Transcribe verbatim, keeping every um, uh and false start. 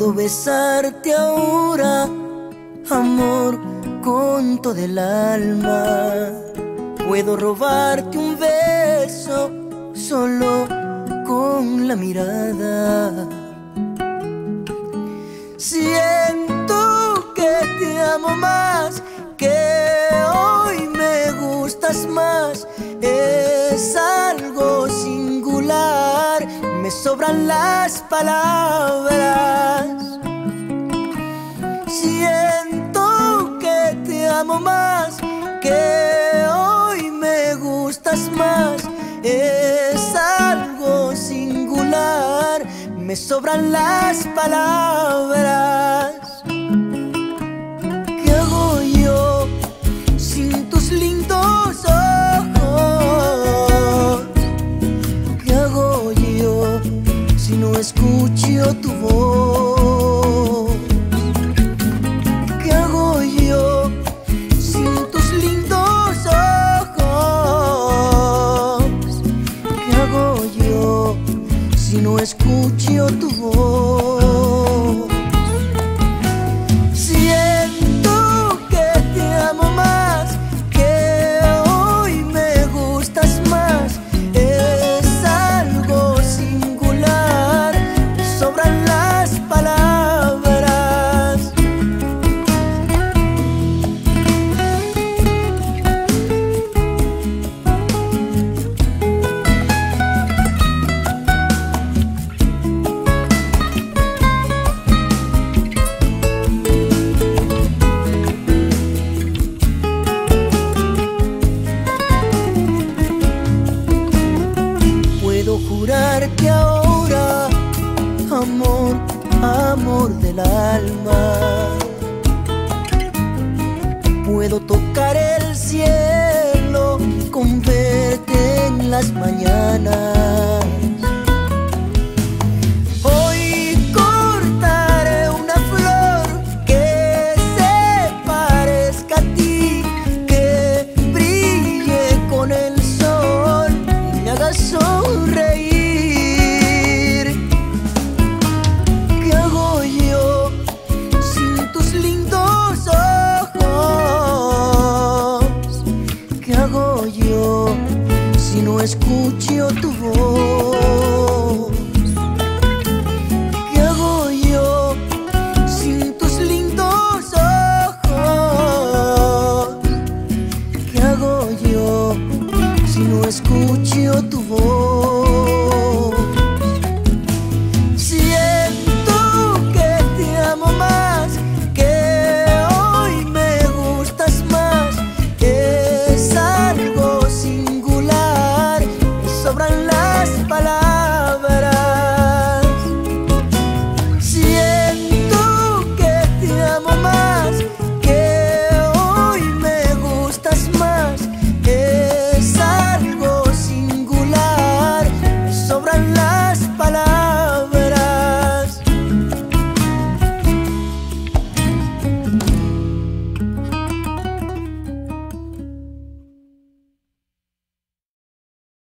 Puedo besarte ahora, amor, con todo el alma. Puedo robarte un beso solo con la mirada. Siento que te amo más, que hoy me gustas más. Es algo singular, me sobran las palabras. Siento que te amo más, que hoy me gustas más. Es algo singular, me sobran las palabras. ¿Qué hago yo sin tus lindos ojos? ¿Qué hago yo si no escucho tu voz? ¿Qué hago yo sin tus lindos ojos? ¿Qué hago yo si no escucho tu voz? Siento que te amo más, que hoy me gustas más. Es algo singular, me sobran las palabras. Puedo jurar que ahora, amor, amor del alma, puedo tocar el cielo con verte en las mañanas. Hoy cortaré una flor que se parezca a ti, que brille con el sol y me haga sonreír. ¿Qué hago yo sin tus lindos ojos? ¿Qué hago yo si no escucho tu voz?